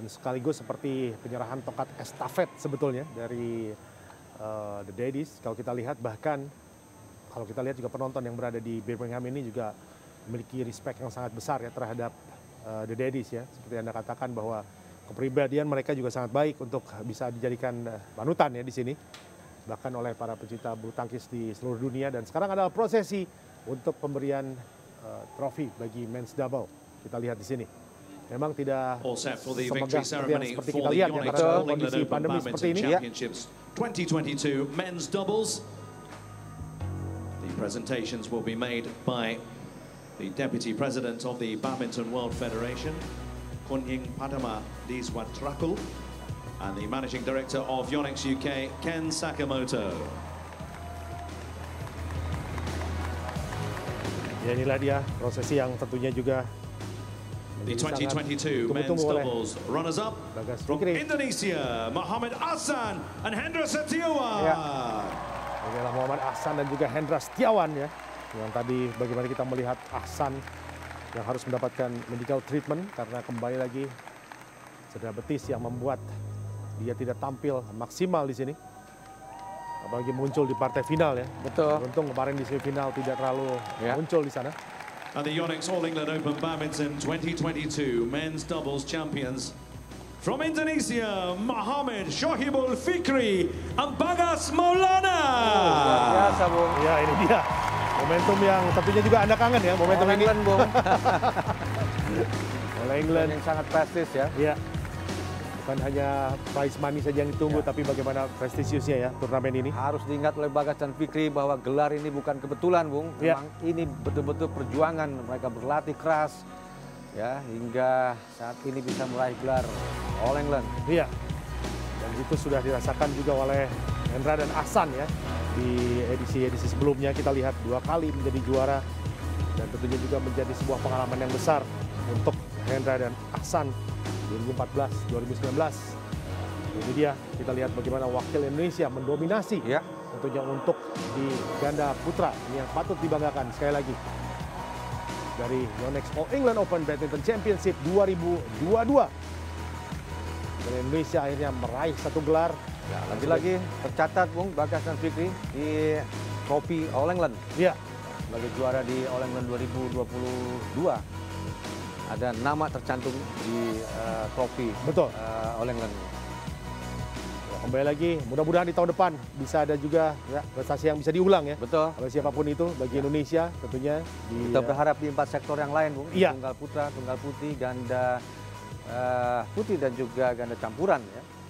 dan sekaligus seperti penyerahan tongkat estafet sebetulnya dari The Daddies. Kalau kita lihat, bahkan kalau kita lihat juga penonton yang berada di Birmingham ini juga memiliki respect yang sangat besar ya terhadap The Daddies ya. Seperti Anda katakan bahwa kepribadian mereka juga sangat baik untuk bisa dijadikan panutan ya di sini, bahkan oleh para pecinta bulu tangkis di seluruh dunia. Dan sekarang adalah prosesi untuk pemberian trofi bagi men's double. Kita lihat di sini. Memang tidak semegah seperti kita lihat ya, karena kondisi pandemi seperti ini ya. 2022 men's doubles. The presentations will be made by the Deputy President of the Badminton World Federation, Kunying Padama Diswatrakul, and the Managing Director of Yonex UK, Ken Sakamoto. Ya, inilah dia prosesi yang tentunya juga the 2022 men's doubles runners-up from Indonesia, Muhammad Ahsan and Hendra Setiawan. Ya. Inilah Muhammad Ahsan dan juga Hendra Setiawan ya. Yang tadi bagaimana kita melihat Ahsan yang harus mendapatkan medical treatment karena kembali lagi cedera betis yang membuat dia tidak tampil maksimal di sini. Apalagi muncul di partai final ya. Betul. Untung kemarin di semifinal tidak terlalu muncul di sana. And the Yonex All England Open Badminton 2022 men's doubles champions from Indonesia, Muhammad Shohibul Fikri and Bagas Maulana. Biasa, Bung. Ya, ini dia. Momentum yang tentunya juga Anda kangen ya, momentum ini. England, Bung. Oleh England yang sangat prestis ya. Iya. Bukan hanya prize money saja yang ditunggu, tapi bagaimana prestisiusnya ya turnamen ini. Harus diingat oleh Bagas dan Fikri bahwa gelar ini bukan kebetulan, Bung. Memang ini betul-betul perjuangan, mereka berlatih keras ya hingga saat ini bisa meraih gelar All England. Iya. Dan itu sudah dirasakan juga oleh Hendra dan Ahsan ya. Di edisi-edisi sebelumnya kita lihat 2 kali menjadi juara dan tentunya juga menjadi sebuah pengalaman yang besar untuk Hendra dan Ahsan 2014, 2019. Ini dia, kita lihat bagaimana wakil Indonesia mendominasi tentunya untuk di ganda putra. Ini yang patut dibanggakan sekali lagi. Dari Yonex All England Open Badminton Championship 2022. Dan Indonesia akhirnya meraih 1 gelar. Ya, lagi-lagi tercatat, Bung, Bagas dan Fikri di trofi All England. Iya. Sebagai juara di All England 2022. Ada nama tercantum di trofi All England. Ya, kembali lagi, mudah-mudahan di tahun depan bisa ada juga prestasi yang bisa diulang ya. Betul. Oleh siapapun itu, bagi Indonesia tentunya. Kita berharap di 4 sektor yang lain, Bung. Iya. Tunggal putra, tunggal putih, ganda putih dan juga ganda campuran ya.